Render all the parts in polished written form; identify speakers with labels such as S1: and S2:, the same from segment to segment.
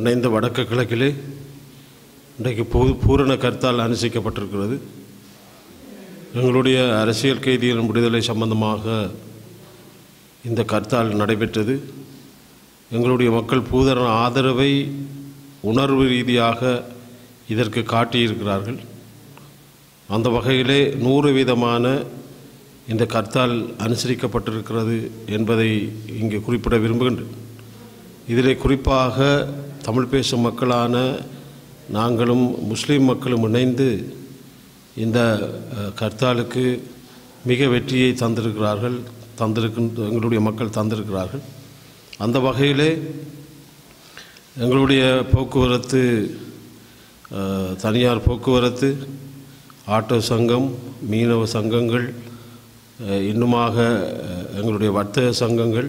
S1: இணைந்த வடக்கு கிழக்கிலே இன்றைக்கு பூரண கருத்தால் அனுசரிக்கப்பட்டிருக்கிறது. எங்களுடைய அரசியல் கைதிகளின் விடுதலை சம்பந்தமாக இந்த கருத்தால் நடைபெற்றது. எங்களுடைய மக்கள் பூரண ஆதரவை உணர்வு ரீதியாக இதற்கு காட்டியிருக்கிறார்கள். அந்த வகையிலே 100% இந்த கருத்தால் அனுசரிக்கப்பட்டிருக்கிறது என்பதை இங்கே குறிப்பிட விரும்புகின்றேன். இதிலே குறிப்பாக தமிழ் பேசும் மக்களான நாங்களும் முஸ்லீம் மக்களும் இணைந்து இந்த கர்த்தாலுக்கு மிக வெற்றியை எங்களுடைய மக்கள் தந்திருக்கிறார்கள். அந்த வகையிலே எங்களுடைய போக்குவரத்து, தனியார் போக்குவரத்து, ஆட்டோ சங்கம், மீனவ சங்கங்கள், இன்னுமாக எங்களுடைய வர்த்தக சங்கங்கள்,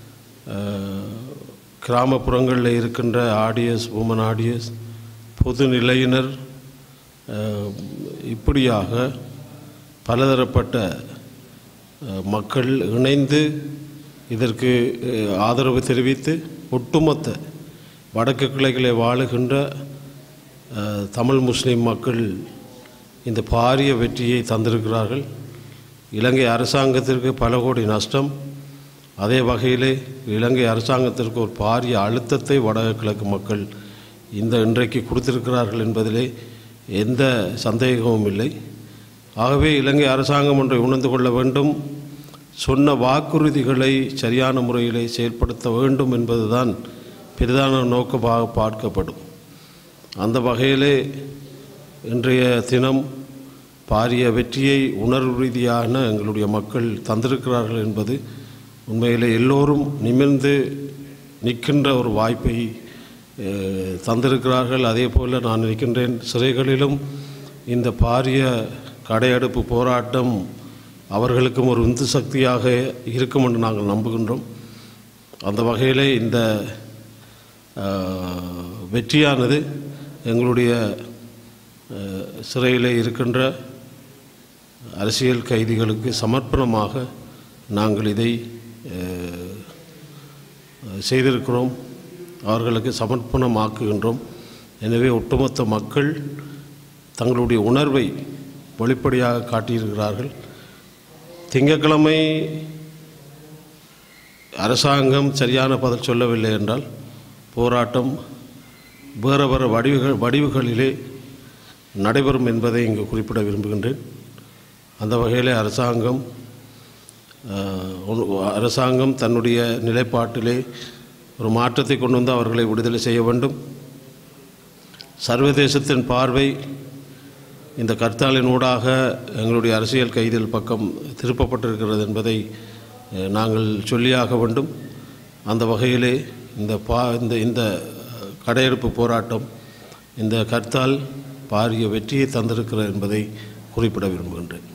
S1: கிராமப்புறங்களில் இருக்கின்ற ஆடியஸ், உமன் ஆடியஸ், பொது நிலையினர், இப்படியாக பலதரப்பட்ட மக்கள் இணைந்து இதற்கு ஆதரவு தெரிவித்து ஒட்டுமொத்த வடக்கு கிழக்கிலே வாழுகின்ற தமிழ் முஸ்லீம் மக்கள் இந்த பாரிய வெற்றியை தந்திருக்கிறார்கள். இலங்கை அரசாங்கத்திற்கு பல கோடி நஷ்டம். அதே வகையிலே இலங்கை அரசாங்கத்திற்கு ஒரு பாரிய அழுத்தத்தை வடக்கு கிழக்கு மக்கள் இன்றைக்கு கொடுத்திருக்கிறார்கள் என்பதிலே எந்த சந்தேகமும் இல்லை. ஆகவே இலங்கை அரசாங்கம் ஒன்றை உணர்ந்து கொள்ள வேண்டும். சொன்ன வாக்குறுதிகளை சரியான முறையிலே செயல்படுத்த வேண்டும் என்பதுதான் பிரதான நோக்கமாக பார்க்கப்படும். அந்த வகையிலே இன்றைய தினம் பாரிய வெற்றியை உணர்வு ரீதியான எங்களுடைய மக்கள் தந்திருக்கிறார்கள் என்பது உண்மையிலே எல்லோரும் நிமிர்ந்து நிற்கின்ற ஒரு வாய்ப்பை தந்திருக்கிறார்கள். அதே போல் நான் நினைக்கின்றேன், சிறைகளிலும் இந்த பாரிய கடையெடுப்பு போராட்டம் அவர்களுக்கும் ஒரு உந்து சக்தியாக இருக்கும் என்று நாங்கள் நம்புகின்றோம். அந்த வகையிலே இந்த வெற்றியானது எங்களுடைய சிறையில் இருக்கின்ற அரசியல் கைதிகளுக்கு சமர்ப்பணமாக நாங்கள் இதை செய்திருக்கிறோம், அவர்களுக்கு சமர்ப்பணமாக்குகின்றோம். எனவே ஒட்டுமொத்த மக்கள் தங்களுடைய உணர்வை வெளிப்படையாக காட்டியிருக்கிறார்கள். திங்கட்கிழமை அரசாங்கம் சரியான பதில் சொல்லவில்லை என்றால் போராட்டம் வேறு வேறு வடிவுகளிலே நடைபெறும் என்பதை இங்கு குறிப்பிட விரும்புகின்றேன். அந்த வகையிலே அரசாங்கம் தன்னுடைய நிலைப்பாட்டிலே ஒரு மாற்றத்தை கொண்டு வந்து அவர்களை விடுதலை செய்ய வேண்டும். சர்வதேசத்தின் பார்வை இந்த கர்த்தாலின் ஊடாக எங்களுடைய அரசியல் கைதிகள் பக்கம் திருப்பப்பட்டிருக்கிறது என்பதை நாங்கள் சொல்லியாக வேண்டும். அந்த வகையிலே இந்த கடையெடுப்பு போராட்டம், இந்த கர்த்தால் பாரிய வெற்றியை தந்திருக்கிறது என்பதை குறிப்பிட விரும்புகின்றேன்.